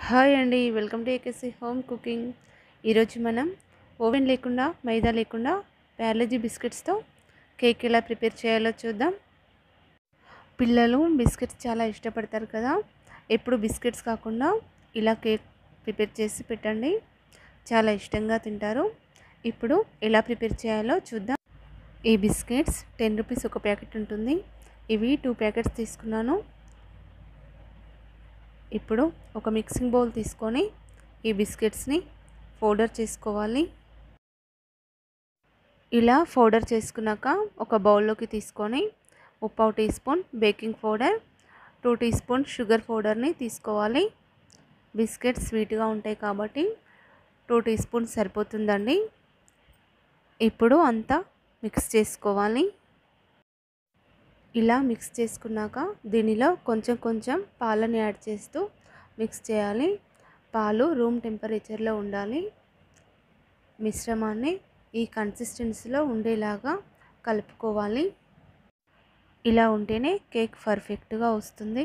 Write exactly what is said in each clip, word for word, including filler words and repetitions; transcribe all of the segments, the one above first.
Hi అండి, welcome to AKC home cooking. ఈరోజు మనం ఓవెన్ లేకుండా మైదా లేకుండా పార్లేజీ బిస్కెట్స్తో కేక్ ఎలా ప్రిపేర్ చేయాలో చూద్దాం. పిల్లలు బిస్కెట్స్ చాలా ఇష్టపడతారు కదా. ఎప్పుడు బిస్కెట్స్ కాకుండా ఇలా కేక్ ప్రిపేర్ చేసి పెట్టండి, చాలా ఇష్టంగా తింటారు. ఇప్పుడు ఎలా ప్రిపేర్ చేయాలో చూద్దాం. ఈ బిస్కెట్స్ టెన్ రూపీస్ ఒక ప్యాకెట్ ఉంటుంది. ఇవి టూ ప్యాకెట్స్ తీసుకున్నాను. ఇప్పుడు ఒక మిక్సింగ్ బౌల్ తీసుకొని ఈ బిస్కెట్స్ని పౌడర్ చేసుకోవాలి. ఇలా పౌడర్ చేసుకున్నాక ఒక బౌల్లోకి తీసుకొని ముప్పావు teaspoon baking powder, two teaspoon sugar పౌడర్ని తీసుకోవాలి. బిస్కెట్స్ స్వీట్గా ఉంటాయి కాబట్టి టూ టీ స్పూన్ సరిపోతుందండి. ఇప్పుడు అంతా మిక్స్ చేసుకోవాలి. ఇలా మిక్స్ చేసుకున్నాక దీనిలో కొంచెం కొంచెం పాలని యాడ్ చేస్తూ మిక్స్ చేయాలి. పాలు రూమ్ టెంపరేచర్లో ఉండాలి. మిశ్రమాన్ని ఈ కన్సిస్టెన్సీలో ఉండేలాగా కలుపుకోవాలి. ఇలా ఉంటేనే కేక్ పర్ఫెక్ట్గా వస్తుంది.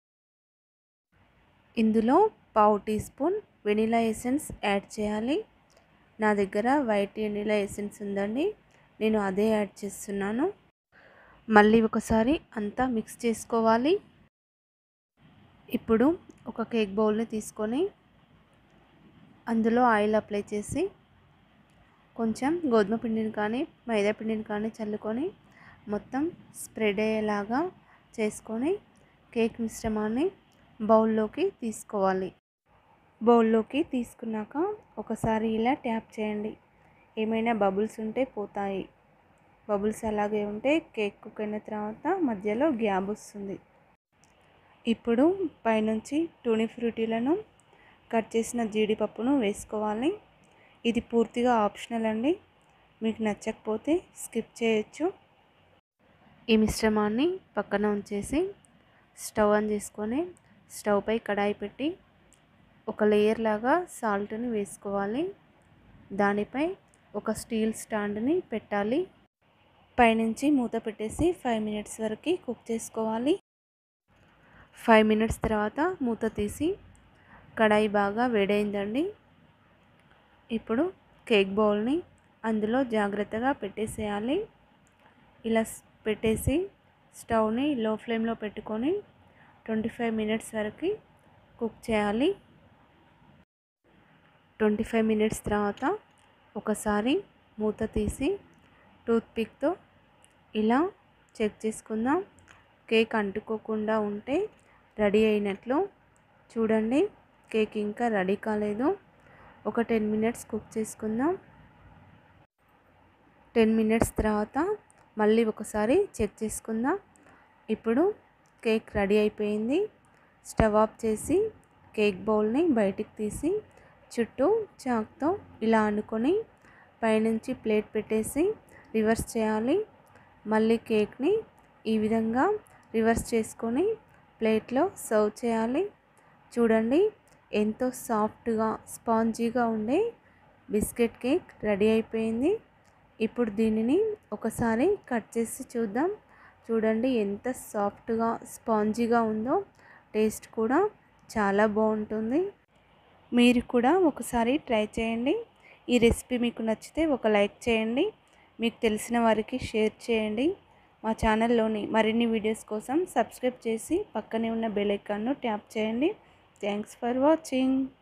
ఇందులో పావు teaspoon vanilla essence add చేయాలి. నా దగ్గర వైట్ వెనిలా ఎసెన్స్ ఉందండి, నేను అదే యాడ్ చేస్తున్నాను. మళ్ళీ ఒకసారి అంతా మిక్స్ చేసుకోవాలి. ఇప్పుడు ఒక కేక్ బౌల్ని తీసుకొని అందులో ఆయిల్ అప్లై చేసి కొంచెం గోధుమ పిండిని కానీ మైదా పిండిని కానీ చల్లుకొని మొత్తం స్ప్రెడ్ అయ్యేలాగా చేసుకొని కేక్ మిశ్రమాన్ని బౌల్లోకి తీసుకోవాలి. బౌల్లోకి తీసుకున్నాక ఒకసారి ఇలా ట్యాప్ చేయండి. ఏమైనా బబుల్స్ ఉంటే పోతాయి. బబుల్స్ అలాగే ఉంటే కేక్ కుక్ అయిన తర్వాత మధ్యలో గ్యాప్ వస్తుంది. ఇప్పుడు పైనుంచి టూనీ ఫ్రూటీలను కట్ చేసిన జీడిపప్పును వేసుకోవాలి. ఇది పూర్తిగా ఆప్షనల్ అండి, మీకు నచ్చకపోతే స్కిప్ చేయొచ్చు. ఈ మిశ్రమాన్ని పక్కన ఉంచేసి స్టవ్ ఆన్ చేసుకొని స్టవ్ పై కడాయి పెట్టి ఒక లేయర్ లాగా సాల్ట్ని వేసుకోవాలి. దానిపై ఒక స్టీల్ స్టాండ్ని పెట్టాలి. పైనుంచి మూత పెట్టేసి ఫైవ్ మినిట్స్ వరకు కుక్ చేసుకోవాలి. ఫైవ్ మినిట్స్ తర్వాత మూత తీసి కడాయి బాగా వేడైందండి. ఇప్పుడు కేక్ బౌల్ని అందులో జాగ్రత్తగా పెట్టేసేయాలి. ఇలా పెట్టేసి స్టవ్ని లో ఫ్లేమ్లో పెట్టుకొని ట్వంటీ ఫైవ్ మినిట్స్ వరకు కుక్ చేయాలి. ట్వంటీ ఫైవ్ మినిట్స్ తర్వాత ఒకసారి మూత తీసి టూత్పిక్తో ఇలా చెక్ చేసుకుందాం. కేక్ అంటుకోకుండా ఉంటే రెడీ అయినట్లు. చూడండి, కేక్ ఇంకా రెడీ కాలేదు. ఒక టెన్ మినిట్స్ కుక్ చేసుకుందాం. టెన్ మినిట్స్ తర్వాత మళ్ళీ ఒకసారి చెక్ చేసుకుందాం. ఇప్పుడు కేక్ రెడీ అయిపోయింది. స్టవ్ ఆఫ్ చేసి కేక్ బౌల్ని బయటికి తీసి చుట్టూ చాక్తో ఇలా అనుకొని పైనుంచి ప్లేట్ పెట్టేసి రివర్స్ చేయాలి. మళ్ళీ కేక్ని ఈ విధంగా రివర్స్ చేసుకొని ప్లేట్లో సర్వ్ చేయాలి. చూడండి, ఎంతో సాఫ్ట్గా స్పాంజీగా ఉండే బిస్కెట్ కేక్ రెడీ అయిపోయింది. ఇప్పుడు దీనిని ఒకసారి కట్ చేసి చూద్దాం. చూడండి ఎంత సాఫ్ట్గా స్పాంజీగా ఉందో. టేస్ట్ కూడా చాలా బాగుంటుంది. మీరు కూడా ఒకసారి ట్రై చేయండి. ఈ రెసిపీ మీకు నచ్చితే ఒక లైక్ చేయండి. మీకు తెలిసిన వారికి షేర్ చేయండి. మా ఛానల్లోని మరిన్ని వీడియోస్ కోసం సబ్స్క్రైబ్ చేసి పక్కనే ఉన్న బెల్ ఐకాన్ను ట్యాప్ చేయండి. Thanks for watching.